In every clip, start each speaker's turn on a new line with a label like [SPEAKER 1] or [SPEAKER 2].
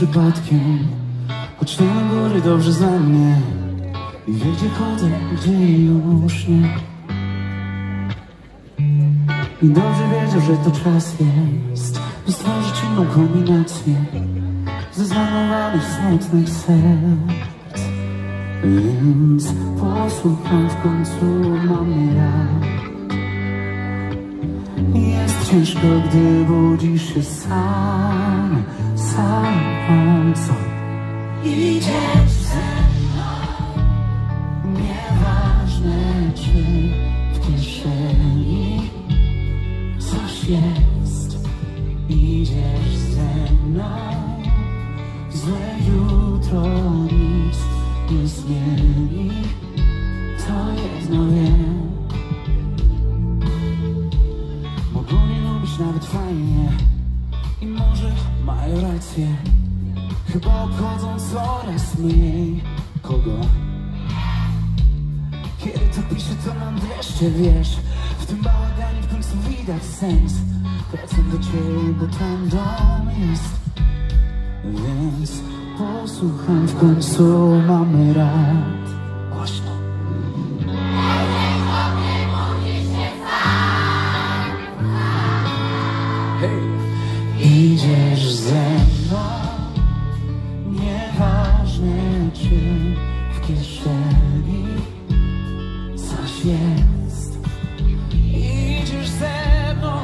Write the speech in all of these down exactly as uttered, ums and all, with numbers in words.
[SPEAKER 1] przypadkiem, choć na góry dobrze zna mnie i wie, gdzie chodzę, gdzie już nie. I dobrze wiedział, że to czas jest, by stworzyć inną kombinację ze zmarnowanych, smutnych serc. Więc posłucham w końcu mamy rad. Jest ciężko, gdy budzisz się sam, sam, co? Idziesz ze mną, nieważne czy w kieszeni coś jest. Idziesz ze mną, złe jutro nic nie zmieni. To jedno wiem, mogą nie lubić nawet fajnie i może mają rację. Chyba obchodzą coraz mniej kogo. Kiedy to piszę, to mam dreszcze, wiesz. W tym bałaganie w końcu widać sens. Wracam do ciebie, bo tam dom jest. Więc posłucham w końcu mamy rad. Głośno. Hej! Idziesz ze mną, nieważne czy w kieszeni coś jest. Idziesz ze mną,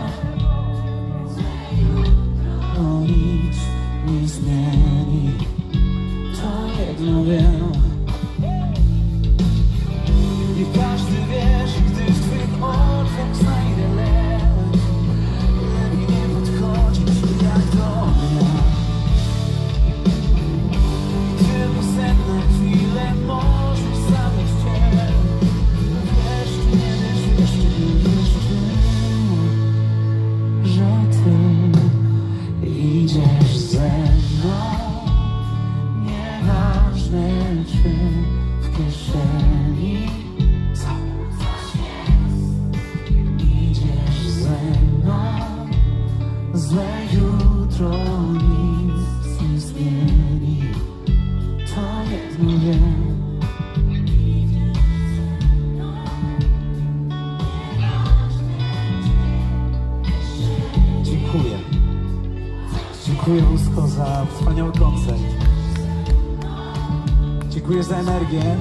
[SPEAKER 1] to nic nie zmieni. To jedno wiem, nie każdy wierzy, gdy w twych oczach znajdę lek. Lepiej nie podchodzić jak do mnie. Tylko sen na chwilę możesz zabrać cię. Wiesz czy nie wiesz, wiesz czy nie wiesz czy, że ty idziesz ze mną. Nieważne czy w kieszeni co jest. Idziesz ze mną, złe jutro nic nie zmieni. To jedno wiem, dziękuję. Dziękuję Łusko za wspaniały koncert. Dziękuję za energię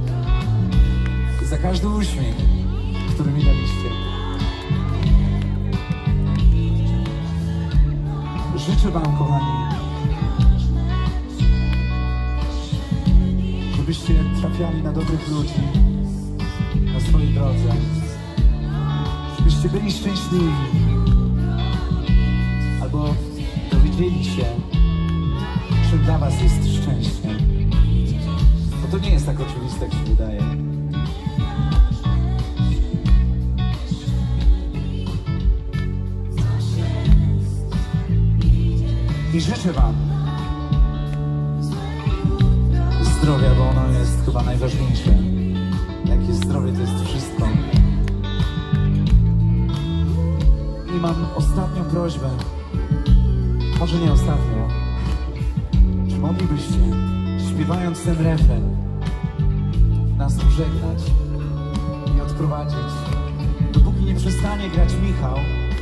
[SPEAKER 1] i za każdy uśmiech, który mi daliście. Życzę wam, kochani, żebyście trafiali na dobrych ludzi na swojej drodze, żebyście byli szczęśliwi albo dowiedzieli się, czym dla was jest szczęście. Bo to nie jest tak oczywiste, jak się wydaje. I życzę wam zdrowia, bo ono jest chyba najważniejsze. Jak jest zdrowie, to jest wszystko. I mam ostatnią prośbę, może nie ostatnią. Czy moglibyście, śpiewając ten refren, nas pożegnać i odprowadzić, dopóki nie przestanie grać Michał?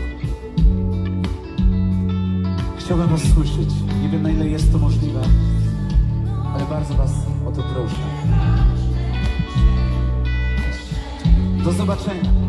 [SPEAKER 1] Chciałbym was słyszeć. Nie wiem, na ile jest to możliwe, ale bardzo was o to proszę. Do zobaczenia.